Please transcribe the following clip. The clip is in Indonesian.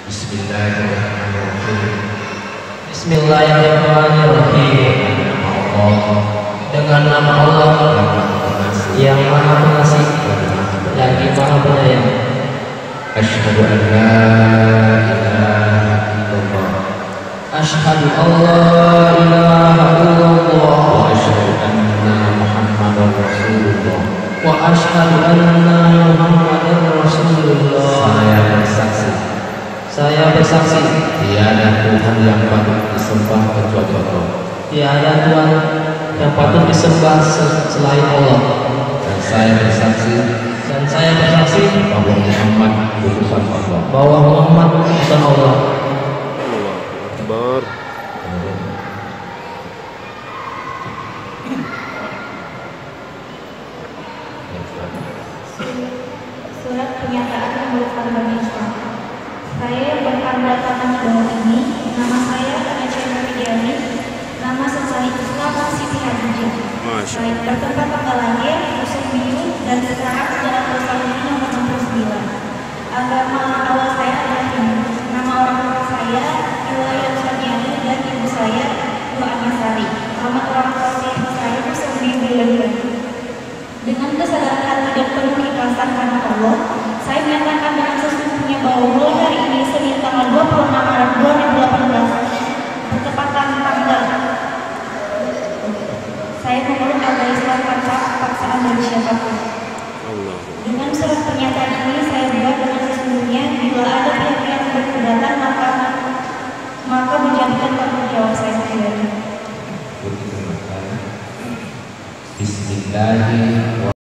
Bismillahirrahmanirrahim. Bismillahirrahmanirrahim. Dengan nama Allah yang Maha Pengasih lagi Maha Penyayang. Asyhadu an la ilaha illallah Asyhadu an la ilaha illallah wa asyhadu anna Muhammadar Rasulullah. wa asyhadu anna Muhammadar Rasulullah. Saya bersaksi tiada Tuhan yang patut disembah kecuali Allah, Tiada Tuhan yang patut disembah selain Allah. dan saya bersaksi bahwa Muhammad utusan Allah. bahwa Muhammad utusan Allah. Akbar. Surat pernyataan menurut agama Islam. Saya yang bertanda tangan di bawah ini, nama saya Anacia Nurjani, nama sesali Islam Siti Hadijah. Saya bertempat tanggal lahir 1 Juni dan sekarang Jalan Rosalia nomor 69. Agama awal saya adalah Hindu. Nama orang tua saya Iwaya Suryani dan ibu saya Bu Anasari. Alamat orang tua saya Muslim Bilal. Dengan kesadaran hati dan penuh keikhlasan karena Allah, saya menyatakan dengan sesungguhnya bahwa mulai hari ini Senin tanggal 26 Maret 2018 bertepatan tanggal saya memeluk agama Islam tanpa paksaan dari siapapun. Dengan surat pernyataan ini saya buat dengan sesungguhnya bila ada pihak-pihak yang berkeberatan maka menjadikan tanggung jawab saya sendiri. Bismillahirrahmanirrahim.